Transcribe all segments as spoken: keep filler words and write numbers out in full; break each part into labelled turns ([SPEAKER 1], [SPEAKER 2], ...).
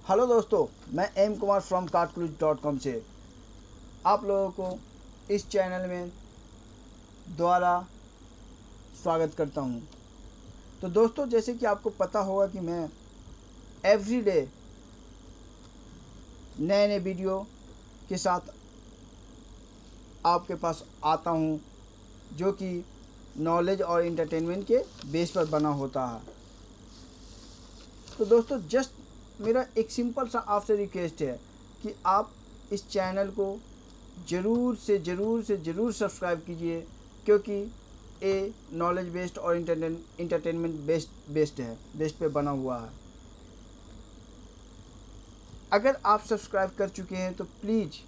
[SPEAKER 1] Hello दोस्तों, मैं M Kumar from cartclues dot com से आप लोगों को इस चैनल में द्वारा स्वागत करता हूं। तो दोस्तों, जैसे कि आपको पता होगा कि मैं एवरी डे नए नए वीडियो के साथ आपके पास आता हूं, जो कि नॉलेज और इंटरटेनमेंट के बेस पर बना होता है। तो दोस्तों, जस्ट मेरा एक सिंपल सा आपसे रिक्वेस्ट है कि आप इस चैनल को ज़रूर से ज़रूर से ज़रूर सब्सक्राइब कीजिए, क्योंकि ये नॉलेज बेस्ड और इंटरटेन इंटरटेनमेंट बेस्ड बेस्ड है बेस्ड पे बना हुआ है। अगर आप सब्सक्राइब कर चुके हैं तो प्लीज़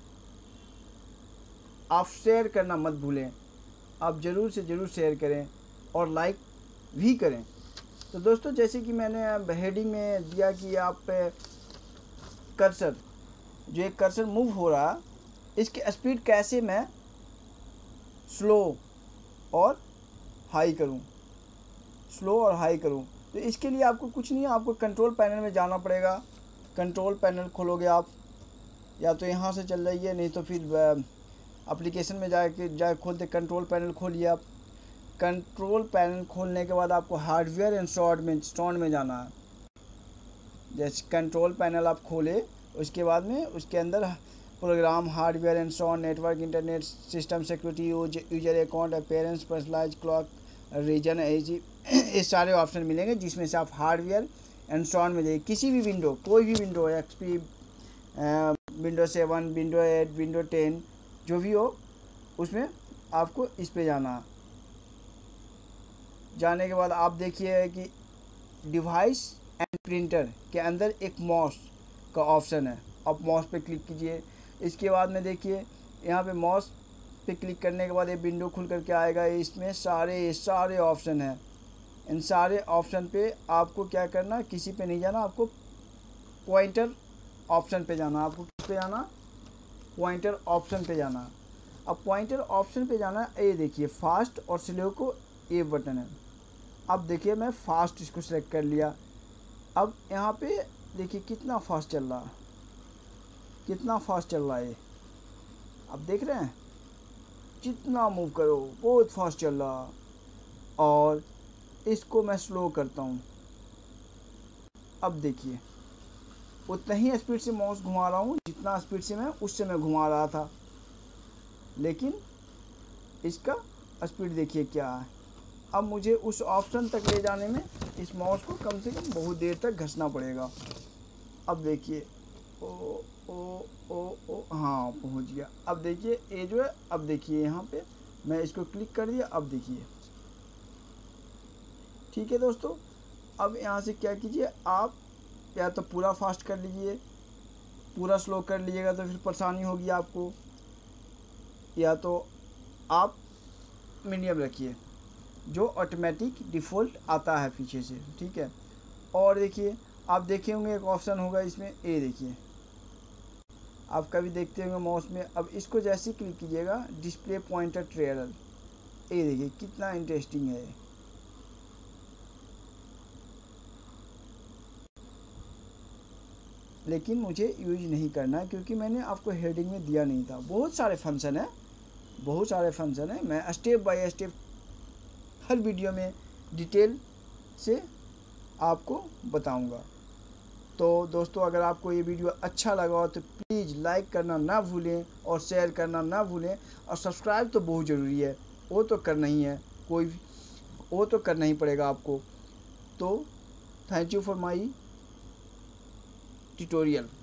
[SPEAKER 1] आप शेयर करना मत भूलें। आप ज़रूर से ज़रूर शेयर करें और लाइक भी करें। तो दोस्तों, जैसे कि मैंने हेडिंग में दिया कि आप कर्सर जो एक कर्सर मूव हो रहा, इसकी स्पीड कैसे मैं स्लो और हाई करूं स्लो और हाई करूं। तो इसके लिए आपको कुछ नहीं है, आपको कंट्रोल पैनल में जाना पड़ेगा। कंट्रोल पैनल खोलोगे आप, या तो यहाँ से चल जाइए, नहीं तो फिर एप्लीकेशन में जाके जाए खोलते कंट्रोल पैनल खोलिए आप। कंट्रोल पैनल खोलने के बाद आपको हार्डवेयर एंड सॉफ्टवेयर में स्टोन में जाना है। जैसे कंट्रोल पैनल आप खोले, उसके बाद में उसके अंदर program, hardware and sound, network, internet system, security, user account, appearance, personalize, clock, region, एजी, ये सारे ऑप्शन मिलेंगे, जिसमें से आप हार्डवेयर एंड सॉन में जाइए। किसी भी विंडो, कोई भी window, XP, window seven, window eight, window ten, जो भी हो, उसमें आपको इस पे जाना है। जाने के बाद आप देखिए कि डिवाइस एंड प्रिंटर के अंदर एक माउस का ऑप्शन है। आप माउस पे क्लिक कीजिए। इसके बाद में देखिए, यहाँ पे माउस पे क्लिक करने के बाद ये विंडो खुल करके आएगा। इसमें सारे सारे ऑप्शन हैं। इन सारे ऑप्शन पे आपको क्या करना, किसी पे नहीं जाना, आपको पॉइंटर ऑप्शन पे जाना। आपको किस पे जाना, पॉइंटर ऑप्शन पे जाना। अब पॉइंटर ऑप्शन पे जाना, ये देखिए फास्ट और स्लो को ये बटन है। अब देखिए मैं फास्ट इसको सेलेक्ट कर लिया। अब यहाँ पे देखिए कितना फास्ट चल रहा, कितना फास्ट चल रहा है। आप देख रहे हैं, जितना मूव करो बहुत फास्ट चल रहा। और इसको मैं स्लो करता हूँ। अब देखिए उतना ही स्पीड से माउस घुमा रहा हूँ जितना स्पीड से मैं उस समय घुमा रहा था, लेकिन इसका स्पीड देखिए क्या है। अब मुझे उस ऑप्शन तक ले जाने में इस माउस को कम से कम बहुत देर तक घसना पड़ेगा। अब देखिए, ओ ओ ओ ओ हाँ, पहुंच गया। अब देखिए ये जो है, अब देखिए यहाँ पे मैं इसको क्लिक कर दिया। अब देखिए, ठीक है दोस्तों। अब यहाँ से क्या कीजिए, आप या तो पूरा फास्ट कर लीजिए, पूरा स्लो कर लीजिएगा तो फिर परेशानी होगी आपको, या तो आप मीडियम रखिए, जो ऑटोमेटिक डिफ़ॉल्ट आता है पीछे से, ठीक है। और देखिए, आप देखे होंगे एक ऑप्शन होगा इसमें, ये देखिए, आप कभी देखते होंगे माउस में। अब इसको जैसे क्लिक कीजिएगा, डिस्प्ले पॉइंटर ट्रेलर, ये देखिए कितना इंटरेस्टिंग है। लेकिन मुझे यूज नहीं करना, क्योंकि मैंने आपको हेडिंग में दिया नहीं था। बहुत सारे फंक्शन है, बहुत सारे फंक्शन है। मैं स्टेप बाय स्टेप हर वीडियो में डिटेल से आपको बताऊंगा। तो दोस्तों, अगर आपको ये वीडियो अच्छा लगा हो तो प्लीज़ लाइक करना ना भूलें और शेयर करना ना भूलें। और सब्सक्राइब तो बहुत ज़रूरी है, वो तो करना ही है, कोई भी वो तो करना ही पड़ेगा आपको। तो thank you for my tutorial.